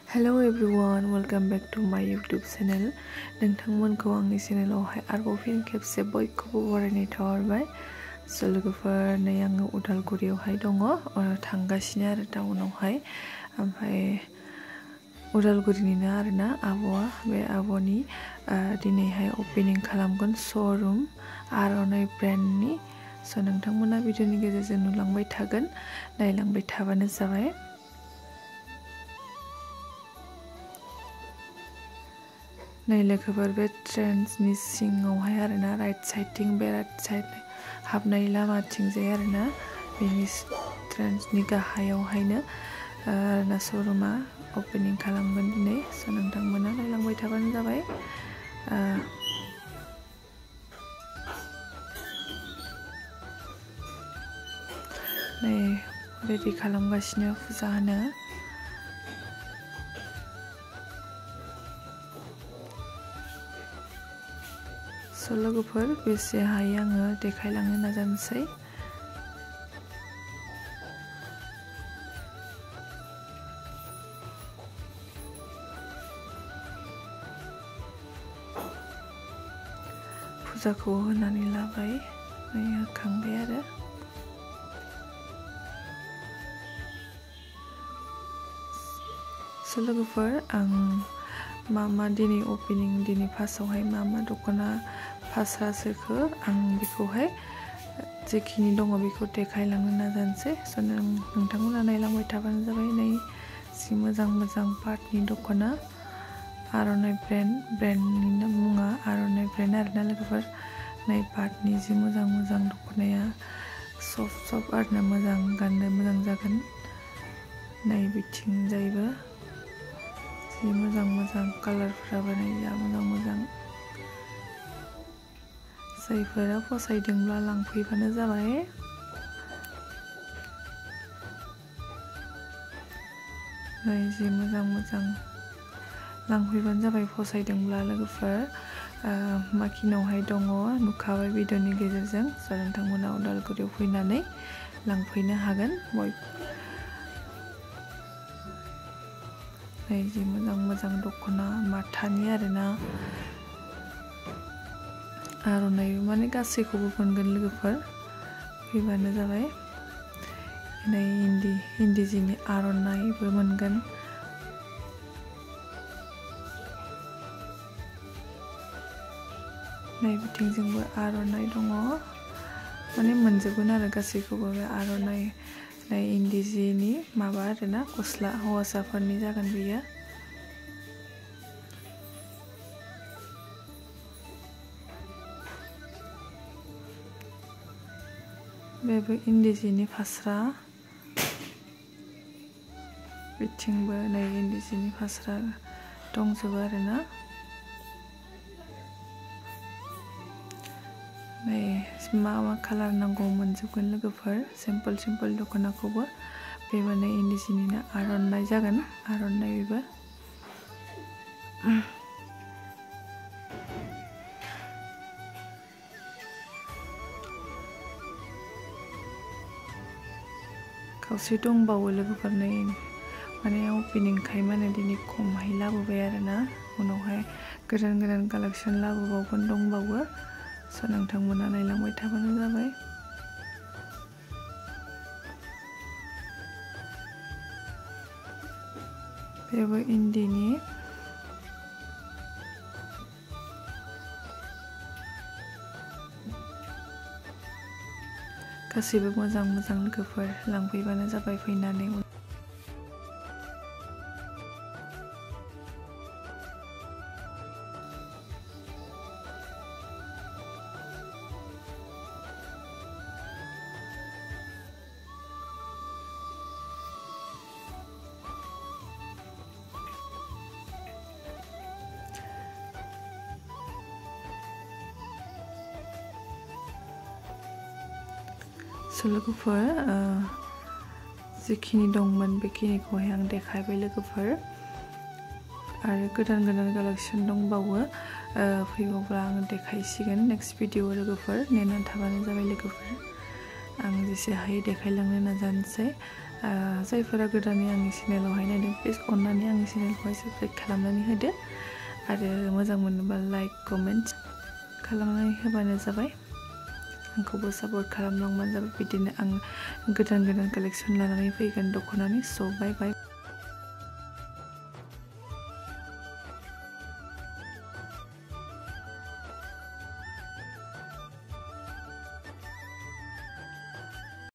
Hello everyone, welcome back to my YouTube channel. नोंथांमोनखौ आंनि चेनेलावहाय आरोबाव फिन खेबसे बयखौबो बरायनाय थाहरबाय। स' लोगोफोर नै आङो उदालगुरियावहाय दङ, थांगासिनो आरो टाउनावहाय। ओमफ्राय उदालगुरिनिनो आरोना आब'आ, बे आब'नि दिनैहाय ओपनिं खालामगोन श'रुम आर'नाइ ब्रेन्डनि। स' नोंथांमोना भिडिअनि गेजेरजों नुलांबाय थागोन, नायलांबाय थाबानो जाबाय। नै लोगोफोर बे ट्रेन्सनि सिङावहाय आरोना राइट साइडथिं बे राइट साइड हाबनाय लामाथिंजाय आरोना बेनि ट्रेन्सनि गाहायावहायनो आरोना श'रुमा ओपनिं खालामगोन दिनै। स' नोंथांमोना नायलांबाय थाबानो जाबाय। नै रेडि खालामगासिनो फुजा होनो। स' लोगोफोर बेसे हायो आङो देखायलांनो नाजानोसै। फुजाखौ होनानै लाबाय, नै होखांबाय आरो। स' लोगोफोर आं मा दिनै ओपनिं दिनै फार्स्टआवहाय मा दख'ना फास्रा सोखो आं बेखौहाय जेखिनि दङ बेखौ देखायलांनो नाजानोसै। स' नोंथांमोना नायलांबाय थाबानो जाबाय। नै जि मोजां पाटनि दख'ना आर'नाइ ब्रेन्डनिनो मुङा आर'नाइ ब्रेन्ड आरोना लोगोफोर। नै पाटनि जि मोजां दख'नाया सफ्ट आरोना, मोजां गाननो मोजां जागोन। नै बिथिंजायबो जि मोजां कालारफ्राबो नै जा मोजां। जायफोरा फसायदोंब्ला लांफैबानो जाबाय। नै जि मोजां लांफैबानो जाबाय फसायदोंब्ला लोगोफोर। माखिनावहाय दङ नुखाबाय भिडिअनि गेजेरजों। स' नोंथांमोना उदालगुरियाव फैनानै लांफैनो हागोन। नै जि मोजां दख'ना माथानि आरोना आर'नाइ माने गासैखौबो मोनगोन लोगोफोर, फैबानो जाबाय। नै इन्दि जिनि आर'नाइबो मोनगोन। नै बिथिंजोंबो आर'नाइ दङ, माने मोनजोबगोन आरो गासैखौबो बे आर'नाइ। नै इन्दि जिनि माबा आरोना गस्ला हौवासाफोरनि जागोन बियो। बेबो इन्दि जिनि फास्रा, बिथिंबो नै इन्दि जिनि फास्रा दंजोबो आरोना। नै मा कालार नांगौ मोनजोबगोन लोगोफोर। सिम्पोल दख'नाखौबो बेबो नै इन्दि जिनिनो आर'नाइ जागोन, आर'नाइ बेबो। खावसे दंबावो लोगोफोर। नै माने ओपनिंखाय माने दिनै खमहाय लाबोबाय आरोना, उनावहाय गोदान कालेक्सन लाबोबावगोन दंबावो। स' नोंथांमोना नायलांबाय थाबानो जाबाय। बेबो इन्दिनि गासैबो मोजां लोगोफोर, लांफैबानो जाबाय फैनानै। स' लोगोफोर जिखिनि दंमोन बेखिनिखौहाय आं देखायबाय लोगोफोर। आरो गोदान कालेक्सन दंबावो, फैबावब्ला आं देखायसिगोन नेक्स्ट भिडिअ लोगोफोर। नेनानै थाबानो जाबाय लोगोफोर। आं जेसे हायो देखायलांनो नाजानोसै। जायफोरा गोदानै आंनि चेनेलावहाय नायदों प्लिज अननानै आंनि चेनेलखौहाय साबस्क्राइब खालामनानै होदो आरो मोजां मोनोबा लाइक कमेन्ट खालामनानै होबानो जाबाय आंखौबो सापर्ट खालामलांबानो जाबाय बिदिनो आं गोदान कालेक्सन लानानै फैगोन दख'नानि स' बाय बाय